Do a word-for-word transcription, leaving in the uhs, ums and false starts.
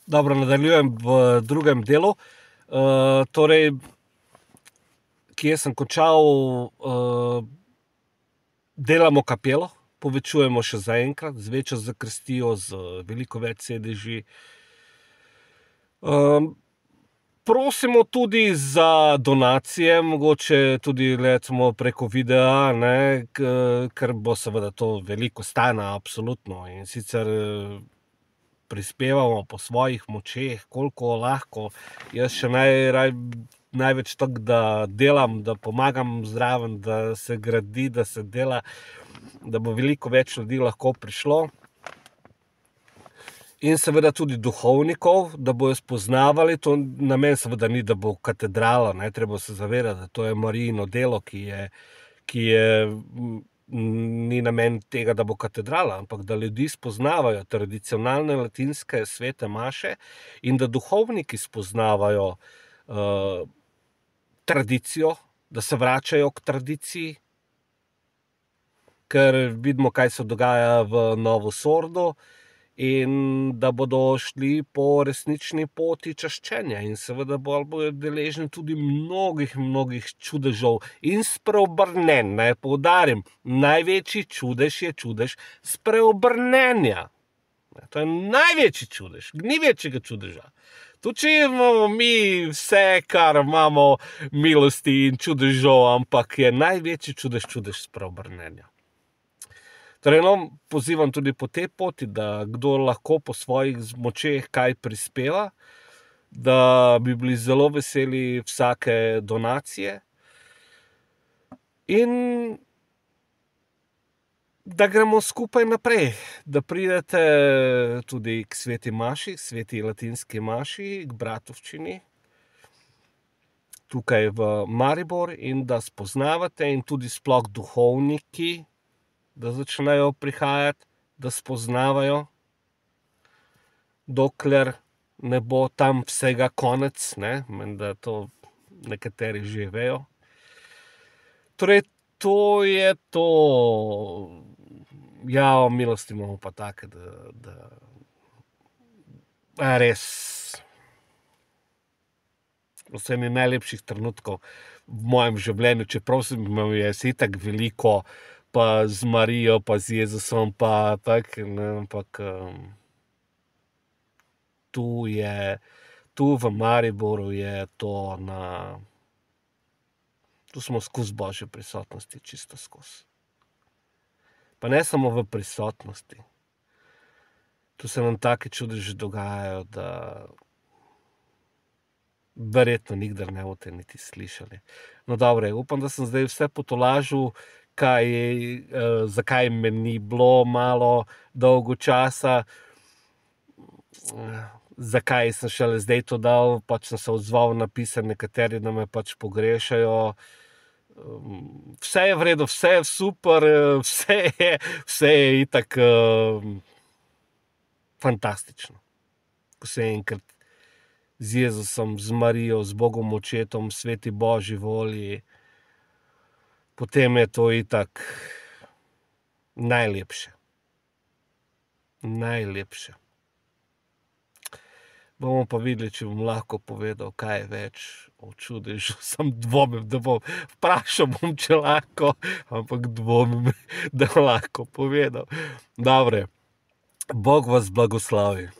Dobro, nadaljujem v drugem delu. Uh, torej, kje sem končal, uh, delamo kapelo, povečujemo še zaenkrat, z večjo zakrstijo, z veliko več sedeži. Um, prosimo tudi za donacije, mogoče tudi recimo preko videa, ne, ker bo seveda to veliko stane, absolutno. In sicer prispevamo po svojih močeh, koliko lahko. Jaz še najraj, največ tako, da delam, da pomagam zraven, da se gradi, da se dela, da bo veliko več ljudi lahko prišlo. In seveda tudi duhovnikov, da bojo spoznavali, to namen seveda ni, da bo katedrala, ne, treba se zavedati, da to je Marijino delo, ki je, ki je, ni namen tega, da bo katedrala, ampak da ljudi spoznavajo tradicionalne latinske svete maše in da duhovniki spoznavajo uh, tradicijo, da se vračajo k tradiciji, ker vidimo, kaj se dogaja v Novo Sordu, in da bodo šli po resnični poti čaščenja in seveda bodo deležni tudi mnogih, mnogih čudežev in spreobrnenj, naj poudarim, največji čudež je čudež spreobrnenja. To je največji čudež, ni večjega čudeža. Tudi če imamo mi vse, kar imamo milosti in čudežov, ampak je največji čudež čudež spreobrnenja. Torej, no, pozivam tudi po tej poti, da kdo lahko po svojih močeh kaj prispeva, da bi bili zelo veseli vsake donacije in da gremo skupaj naprej, da pridete tudi k sveti maši, sveti latinski maši, k bratovščini, tukaj v Maribor in da spoznavate in tudi sploh duhovniki, da začnejo prihajati, da spoznavajo, dokler ne bo tam vsega konec, ne, menda to nekateri že vejo. Torej, to je to. Ja, milosti imamo pa take, da, da a res vsem je najlepših trenutkov v mojem življenju, čeprav sem imel jaz itak veliko, pa z Marijo, pa z Jezusom, pa tako, ne, ampak um, tu je, tu v Mariboru je to na, tu smo skozi Božje prisotnosti, čisto skozi. Pa ne samo v prisotnosti. Tu se nam take čudeži dogajajo, da verjetno nikdar ne boste niti slišali. No, dobro, upam, da sem zdaj vse potolažil, kaj, eh, zakaj me ni bilo malo dolgo časa, zakaj sem šele zdaj to dal, pač sem se odzval na pisem, nekateri da me pač pogrešajo. Vse je v redu, vse je super, vse je, vse je itak uh, fantastično. Ko se enkrat z Jezusom, z Marijo, z Bogom očetom, sveti Božji volji, potem je to itak najlepše. Najlepše. Bomo pa videli, če bom lahko povedal kaj več o čudežu. Sam dvomim, da bom, vprašal bom, če lahko, ampak dvomim, da lahko povedal. Dobre, Bog vas blagoslovi.